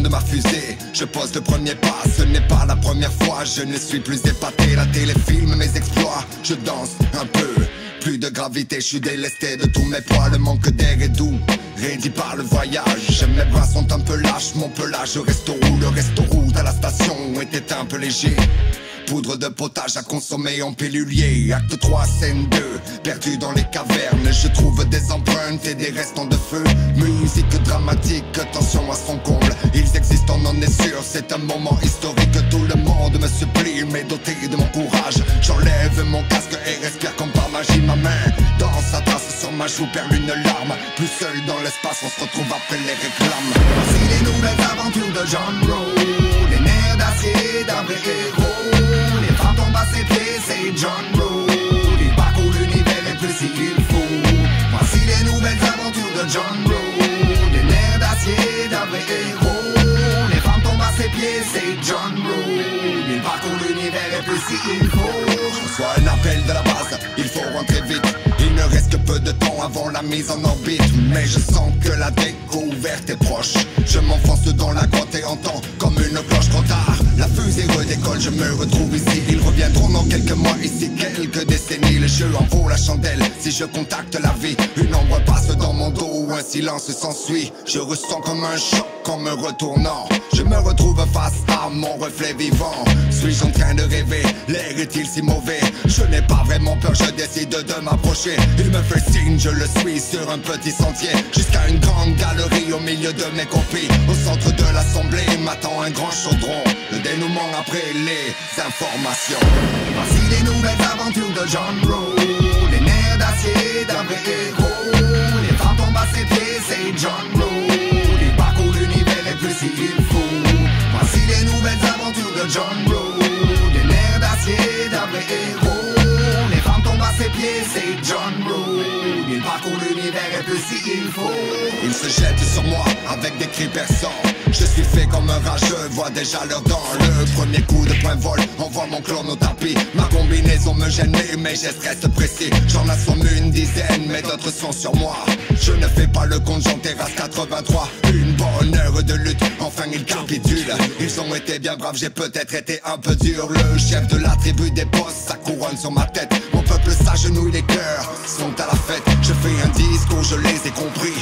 ma fusée. Je pose le premier pas, ce n'est pas la première fois. Je ne suis plus épaté, la télé filme mes exploits. Je danse un peu, plus de gravité, je suis délesté de tous mes poids. Le manque d'air est doux, rédit par le voyage. Mes bras sont un peu lâches, mon pelage reste roux. Le resto route à la station était un peu léger. Poudre de potage à consommer en pilulier. Acte 3, scène 2, perdu dans les cavernes. Je trouve des empreintes et des restants de feu. Musique dramatique, tension à son comble. Ils existent, on en est sûr, c'est un moment historique. Tout le monde me supplie, mais doté de mon courage. J'enlève mon casque et respire comme par magie. Ma main dans sa tasse sur ma joue perd une larme. Plus seul dans l'espace, on se retrouve après les réclames. Voici les nouvelles aventures de John Rowe. Les nerfs d'acier d'un vrai héros. Les femmes tombent à ses pieds, c'est John Rowe. Il parcourt l'univers et plus s'il faut. Voici les nouvelles aventures de John Rowe. Les nerfs d'acier d'un vrai héros. Les femmes tombent à ses pieds, c'est John Rowe. Il parcourt l'univers et plus s'il faut. Je reçois un appel de la base, il faut rentrer vite. Il ne reste que peu de temps avant la mise en orbite. Mais je sens que la découverte est proche. Je m'enfonce dans la grotte et entends comme une cloche trop tard. La fusée redécolle, je me retrouve ici. Ils reviendront dans quelques mois, ici quelques décennies. Le jeu en vaut la chandelle, si je contacte la vie. Une ombre passe dans mon dos, un silence s'ensuit. Je ressens comme un choc en me retournant. Je me retrouve face à mon reflet vivant. Suis-je en train de rêver? L'air est-il si mauvais? Je n'ai pas vraiment peur, je décide de m'approcher. Il me fait signe, je le suis sur un petit sentier. Jusqu'à une grande galerie au milieu de mes copies. Au centre de l'assemblée m'attend un grand chaudron. Le dénouement après les informations. Voici les nouvelles aventures de John Rowe. Les nerfs d'acier d'un vrai héros. Les femmes tombent à ses pieds, c'est John Rowe. Il parcourt l'univers et plus s'il faut. Voici les nouvelles aventures de John Rowe. Les nerfs d'acier d'un vrai héros. Les femmes tombent à ses pieds, c'est John Rowe. Il parcourt l'univers et plus s'il faut. Il se jette sur moi avec des cris perçants. Je suis fait comme un rageux, vois déjà leur dents. Le premier coup de poing vol envoie mon clone au tapis. Ma combinaison me gêne, mes gestes restent précis. J'en assomme une dizaine, mais d'autres sont sur moi. Je ne fais pas le compte, j'en terrasse 83. Une bonne heure de lutte, enfin ils capitulent. Ils ont été bien braves, j'ai peut-être été un peu dur. Le chef de la tribu des boss, sa couronne sur ma tête. Mon peuple s'agenouille, les cœurs sont à la fête. Je fais un discours, je les ai compris.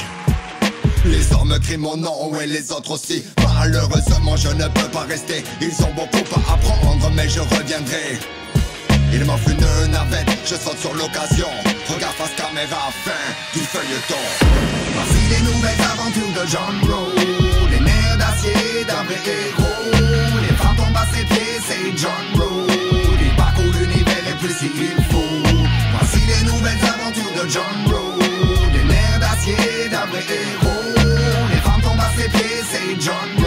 Les hommes crient mon nom et les autres aussi. Malheureusement je ne peux pas rester. Ils ont beaucoup à apprendre mais je reviendrai. Il m'offre une navette, je saute sur l'occasion. Regarde face caméra, fin du feuilleton. Voici les nouvelles aventures de John Rowe. Les nerfs d'acier d'un vrai héros. Les femmes tombent à ses pieds, c'est John Rowe. Il parcourt l'univers et plus s'il faut. Voici les nouvelles aventures de John Rowe. Les nerfs d'acier d'un vrai héros. Les femmes tombent à ses pieds, c'est John Rowe.